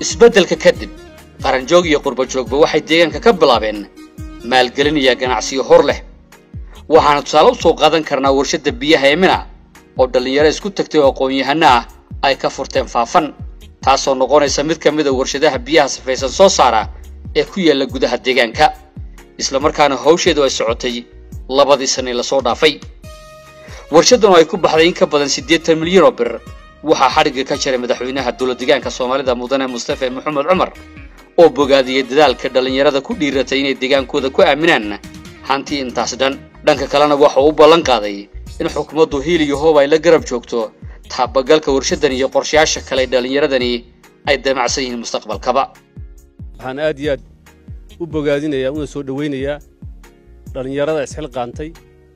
isbeddelka kadib qaranjoog iyo qurbajoogba waxay deegaanka ka bilaabeen maalgelinaya ganacsiyo hor leh waxaana tusaale u soo qaadan karnaa warshada biyaha ee Mina oo dhalinyaro isku tagtay oo aqoon-yahano ah ay ka furteen faafan taasoo noqonaysa mid ka mid ah warshadaha biyaha safaysan soo saara ee ku yaala gudaha deegaanka isla markaana hawsheedu ay socotay 2 sano la soo dhaafay warshadan ay ku baxday in ka badan 80 milyan oo bir waxa xariga ka jiray madaxweynaha dowladda deegaanka Soomaalida Mudane Mustafa Maxamed Cumar oo bogaadiyay dadaalka dhalinyarada ku dhiiratay inay deegaankooda ku aaminaan hanti intaas dhanka kalena waxa uu ballan qaaday in xukuumaddu hiil iyo hoob ay la garab joogto taabagalka warshadan iyo qorshayaasha kale dhalinyaradani ay damacsan yihiin mustaqbalkaba waxaan aad iyo aad u bogaadinayaa una soo dhaweynayaa dhalinyarada isxilqaantay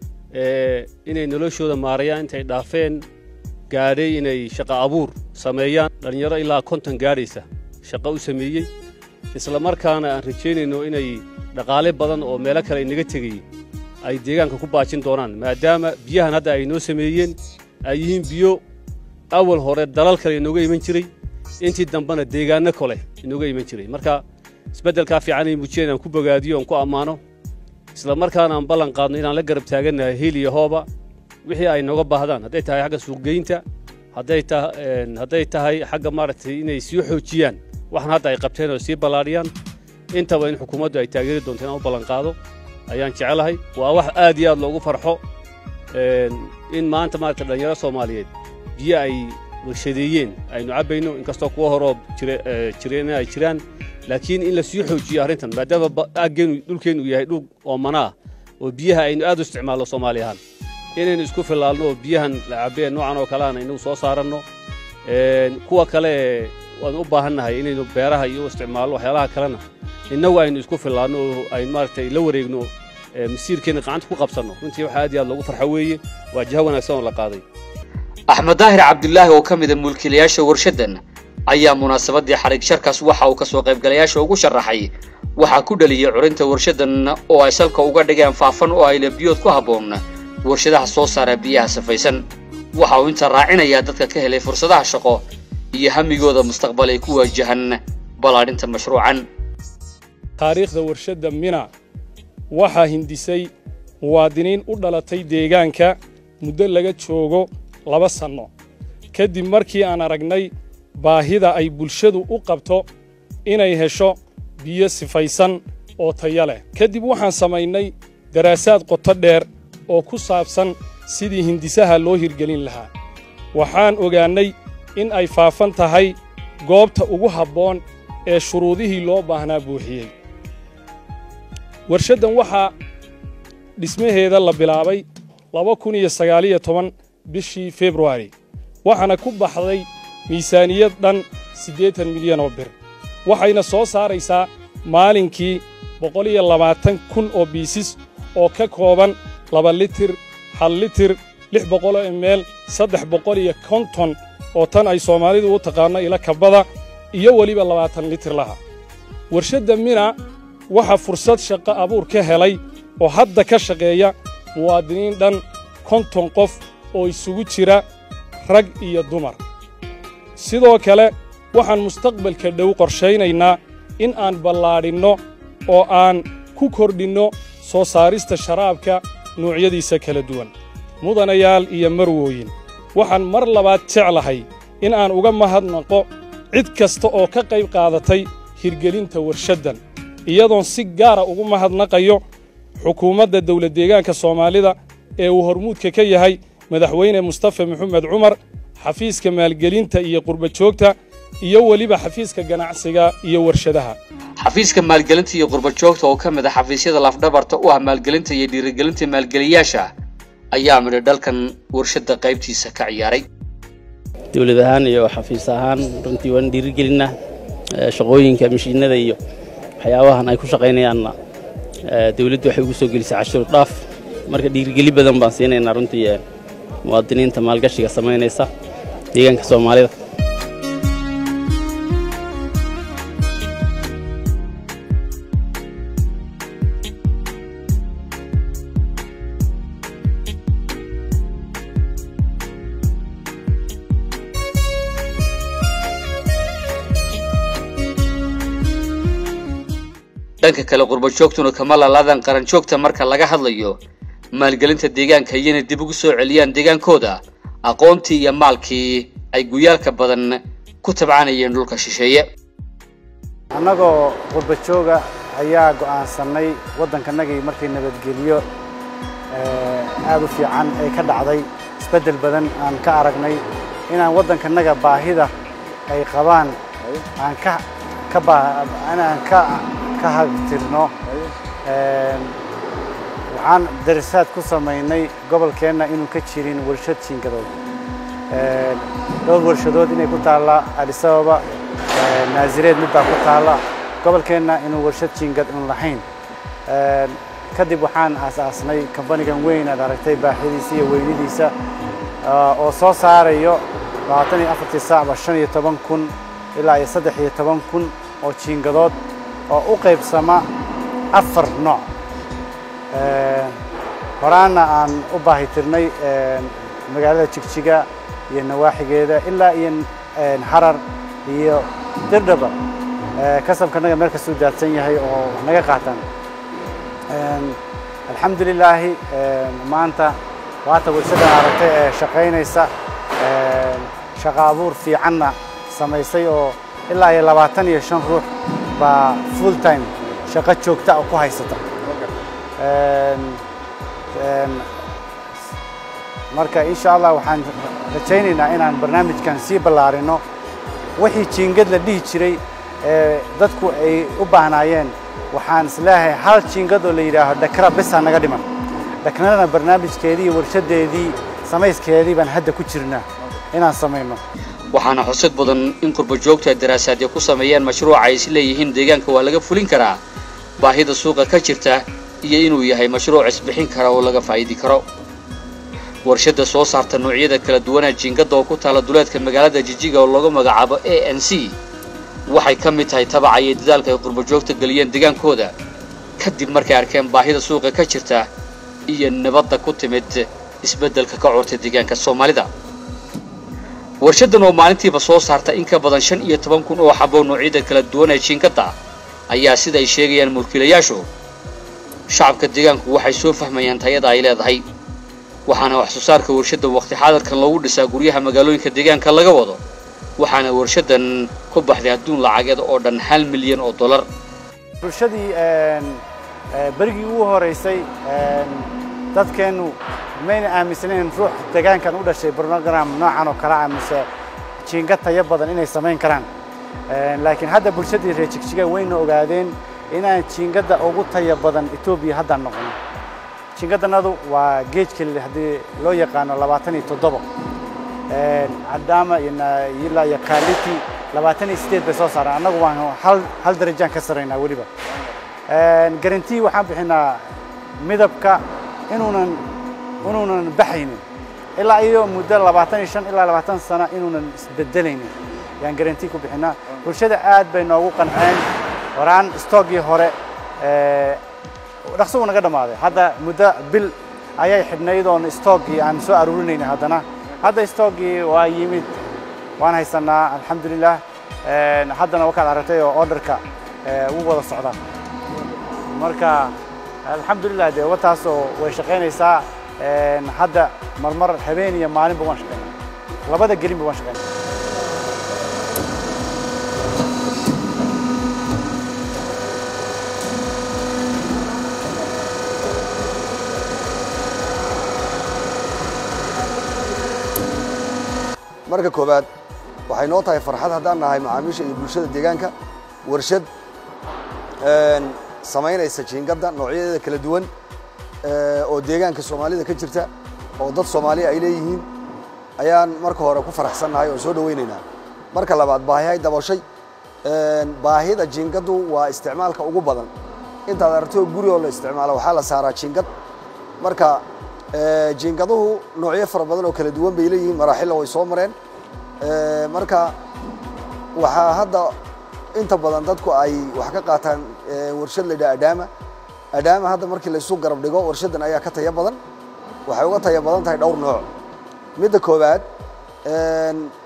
inay noloshooda maarayaan intay dhaafeen gaadhay inay shaqo abuur sameeyaan dhalinyaro ilaa 50 gaadhaysa shaqo u sameeyay isla markaana aan rajeynayno inay dhaqaale badan oo meelo kale inaga tegay ay deegaanka ku baajin doonaan maadaama biyahan hadda ay noo sameeyeen ay yihiin biyo awal hore dalal kale inooga iman jiray intii dambana deegaano kale inooga iman jiray marka isbeddelka fiican ay muujinayaan ku bogaadiyo oo ku amaano isla markaana aan ballan qaadno inaan la garab taaganahay hiil iyo hooba wixii ay nooga baahdaan haday tahay xagga suuqgeynta haday tahay xagga maaragtay inay sii xoojiyaan waxaan hadda ay qabteen oo sii balaariyaan intaba in xukuumaddu ay taageeri doonto inaan u ballan qaado ayaan jecelahay waa wax aad iyo aad loogu farxo in maanta maaragtay dhalinyaro Soomaaliyeed biyo ay warshadeeyeen aynu cabayno inkastoo kuwa hore jireen ay jiraan laakiin in la sii xoojiyo arrintan maadaama aaggeenu dhulkeenu yahay dhul oomana oo biyaha aynu aad u isticmaalno Soomaaliyahan inaynu isku filaalno oo biyahan la cabeen noocan oo kale aynu soo saaranno kuwa kale waan u baahannahay inaynu beeraha iyo isticmaalno waxyaalaha kalena innagu aynu isku filaalno oo aynu maaragtay la wareegno masiirkeena gacanta ku qabsanno runtii waxa aad iyo aad loogu farxo weeye waa jiha wanaagsan oo la qaaday Axmed Daahir Cabdullaahi oo ka mid ah mulkiilayaasha warshadan ayaa munaasabadii xarig sharkaas waxa uu ka soo qayb galayaasha ugu sharaxay waxa ku dhaliyay curinta warshadan oo ay salka uga dhigeen faafan oo ay biyood ku haboon warshadaha soo saara biyaha safaysan waxa uu inta raacinaya dadka ka helay fursadaha shaqo iyo hamigooda mustaqbal ay ku wajahan balaarinta mashruucan taariikhda warshada Mina waxa hindisay muwaadiniin u dhalatay deegaanka muddo laga joogo 2 sano kadib markii aan aragnay baahida ay bulshadu u qabto inay hesho biyo sifaysan oo tayo leh kadib waxaan samaynay daraasaad qoto dheer oo ku saabsan sidii hindisaha loo hirgelin lahaa waxaan ogaanay in ay faafan tahay goobta ugu habboon ee shuruudihii loo baahnaa buuxiyey warshadan waxa dhismaheeda la bilaabay 2019 bishii February waxaana ku baxday miisaaniyad dhan 80 milyan oo bir waxayna soo saaraysaa maalinkii 120,000 oo biisis oo ka kooban 2 litir 1 litir 600 ml 350 oo tan ay Soomaalidu u taqaano ila kabada iyo waliba 20 litir laha warshada Mina waxa fursad shaqo abuur ka helay oo hadda ka shaqeeya muwaadiniin dhan 50 qof oo isugu jira rag iyo dumar sidoo kale waxaan mustaqbalka dhow qorsheynaynaa in aan ballaadhino oo aan ku kordhino soo saarista sharaabka noocyadiisa kala duwan mudanayaal iyo marwooyin waxaan mar labaad jeclahay in aan uga mahadnaqo cid kasta oo ka qayb qaadatay hirgelinta warshadan iyadoon si gaar ah ugu mahadnaqayo xukuumadda dawladda deegaanka Soomaalida ee uu hormuudka ka yahay madaxweyne Mustafa Maxamed Cumar xafiiska maalgelinta iyo qurbajoogta iyo waliba xafiiska ganacsiga iyo warshadaha xafiiska maalgelinta iyo qurbajoogta oo ka mid ah xafiisyada lafdhabarta u ah maalgelinta iyo dhiirigelinta maalgeliyaasha ayaa mid dalkan warshada qaybtiisa ka ciyaaray dawladda ahaan iyo xafiis ahaan runtii waan dhiirigelinaa shaqooyinka mishiinada iyo waxyaabahan ay ku shaqeynayaan dawladdu waxay ugu soo gelisay cashuur dhaaf marka dhiirigelin badan baan siinaynaa runtii muwaadiniinta maalgashiga sameynaysa deegaanka Soomaalida dhanka kale qurbo joogtuna kama laalaadan qaran joogta marka laga hadlayo maalgelinta deegaanka iyana dib ugu soo celiyaan deegaankooda aqoontii iyo maalkii ay guyaalka badan ku tabcaanayeen dhulka shisheeye annagoo qurbo jooga ayaa go'aansanay waddankanagii markii nabadgeliyo aad u fiican ay ka dhacday isbeddel badan aan ka aragnay inaan waddankanaga baahida ay qabaan aan ka hagtirno waxaan darasaad ku samaynay gobolkeenna inuu ka jirin warshad jiingadood dhowr warshadood inay ku taalla Addis Ababa naazireed mid baa ku taalla gobolkeenna inuu warshad jiingad un lahayn kadib waxaan aasaasnay kambanigan weyn aad aragtay baahidiisa iyo weynidiisa oo soo saarayo 24 saac 15,000 ilaa 13,000 oo jiingadood oo u qaybsama 4 nooc horaana aan u baahi tirnay magaalada Jigjiga iyo nawaaxigeeda ilaa iyo Harar iyo Dirdaba kasabkanaga meel ka soo daadsan yahay oo naga qaataan alxamdulillah maanta waata warshada aragtay ee shaqaynaysa shaqo abuur fiicanna samaysay oo ilaa iyo 25 ruux baa full time shaqo joogta ku haysata marka insha Allah waxaan rajaynaynaa inaan barnaamijkan sii ballaarino wixii jiingad la dhihi jiray dadku ay u baahnaayeen waxaan islaahay hal jiingad oo la yiraahdo dhakra bes naga dhiman dhaknana barnaamijkeedii warshadeedii samayskeedii baan hadda ku jirnaa inaan sameeyno waxaana xusid badan in qurbo joogta daraasaad ku sameeyaan mashruuc ay isleeyihiin deegaanka waa laga fulin karaa baahida suuqa ka jirta iyo inuu yahay mashruuc isbixin kara oo laga faa'iidi karo warshada soo saarta noocyada kala duwan ee jiingada oo ku taala duleedka magaalada Jigjiga oo lagu magacaabo ANC waxay ka mid tahay tabacay dadaalka ay qurbo joogta galiyeen deegaankooda kadib markay arkeen baahida suuqa ka jirta iyo nabadda ku timid isbeddelka ka curtay deegaanka Soomaalida warshadan oo maalintiiba soo saarta in ka badan 15,000 oo xabo noocyada kala duwan ee jiingada ayaa sida ay sheegayaan mulkiilayaashu shacabka deegaanku waxay soo fahmayaan tayada ay leedahay waxaana wax soo saarka warshada waqti xaadirkan loogu dhisaa guryaha magaalooyinka deegaanka laga wado waxaana warshadan ku baxday adduun lacageed oo dhan $1 milyan oo dollar bulshadii barigii ugu horeysay dadkeenu mayna aaminsaneen ruux deegaankan u dhashay program noocan oo kala aaminsa jiingad tayo badan inay sameyn karaan laakiin hadda bulshadii reer Jigjiga wayna ogaadeen inaan jiingada ugu tayo badan Itoobiya hadda noqon jiingadanadu waa geejkii hadii loo yaqaano 27 عدامة يلا يا كاليتي لبعتني ستيت بسوس على أنا جوانه هل درجان كسرنا وليبا جرنتي وحاب إحنا مذبكة إننا بحين إلا أيوة مدة لبعتني شن إلا لبعتن سنة إننا بدلين يعني جرنتي كوب إحنا والشدة عاد بينه وقنعين وران استوجي هراء رخصونا قدام هذا مدة بال أيه حدنا يدون استوجي عن سؤال رولين هذانا هذا استوجي ويمد وأنا هيستنا الحمد لله حدنا وكان عرفتي أوردركا ووضع الصعدة مركا الحمد لله ده وتاسو وشقين يسا حدا مرمر حبيني مالين بمشقين لبدا قريب بمشقين marka koobaad waxay noo tahay farxad haddaan nahay macaamiisha iyo bulshada deegaanka warshad samaynaysa jiingada noocyadeeda kala duwan oo deegaanka Soomaalida ka jirta oo dad Soomaali ay leeyihiin ayaan marka hore ku faraxsanahay oo soo dhaweynaynaa marka labaad baahiyahay dabashay baahida jiingadu waa isticmaalka ugu badan inta aragto guri oo la isticmaalo waxa la saaraa jiingad marka jiingaduhu noocyo fara badan oo kala duwan bay leeyihiin maraaxil way soo mareen marka waxa hadda inta badan dadku ay wax ka qaataan warshad la yiraahdo Adama hadda markii la isku garab dhigo warshadan ayaa ka tayo badan waxay uga tayo badan tahay dhowr nooc midda koobaad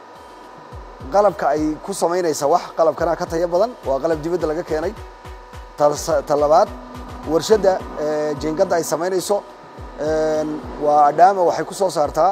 qalabka ay ku sameynaysa wax qalabkana ka tayo badan waa qalab dibadda laga keenay talabaad warshadda jiingadda ay samaynayso waa adhaama waxay ku soo saartaa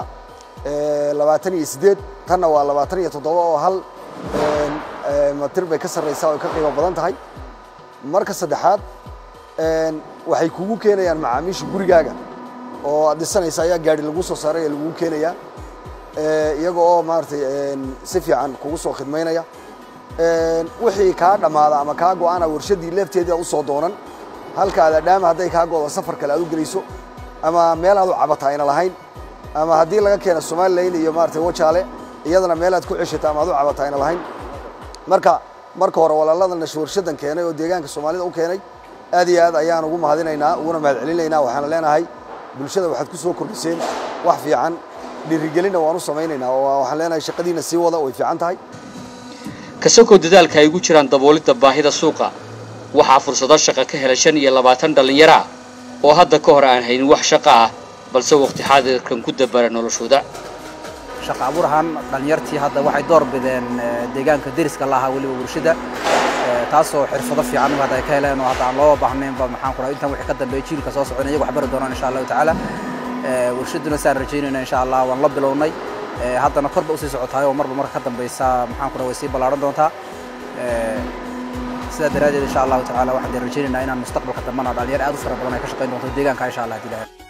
28 tanna waa 27 oo hal matir bay ka sarreysaa oo ka qiimo badan tahay marka saddexaad waxay kugu keenayaan macaamiisha gurigaaga oo aad dhisanaysa ayaa gaari lagu soo saaray lagu keenayaa iyaga oo maartay si fiican kugu soo khidmaynaya wixii ka dhamaada ama ka go'aana warshadii lafteeda u soo doonan halka adhaama haday ka go'do safar kale aad u gelayso ama meel aad u cabatayna lahayn ama hadii laga keeno Soomaaliland iyo maartay wajaale iyadana meel aad ku ceshata ama aad u cabatayna lahayn marka hore walaalada warshadan keenay oo deegaanka Soomaalida u keenay aad iyo aad ayaan ugu mahadinaynaa uguna mahadcelinaynaa waxaan leenahay bulshada waxaad ku soo kordhiseen wax fiican dhiirigelin waan u sameeynaynaa oo waxaan leenahay shaqadiina sii wada oo fiican tahay kasoo dadaalka ay ugu jiraan daboolida baahida suuqa waxa fursado shaqo ka helay 25 dhalinyaro oo hadda ka hor aan haynin wax shaqo ah balse waqti xaadirkan ku dabara noloshooda shaqo abuurhan dhalinyartii hadda waxay door bideen deegaanka deriska laha waliba warshada taasoo xirfado fiican ay ka heleen oo hadda aan loo baahnayn ba maxaan ku raay intan wixii ka dambeeyay jiilka soo soconaya wax bar doonaan insha Allah taala warshaduna saan rajaynayna insha Allah waan la bilownay haddana korba u sii socotaay oo marba marka ka dambaysa maxaan ku raay sii balaaran doontaa sida daraadeed insha Allah taala waxaan rajaynaynaa inaan mustaqbalka dambana dhalinyaro aad u fara badan ay ka shaqeyn doonto deegaanka insha Allah.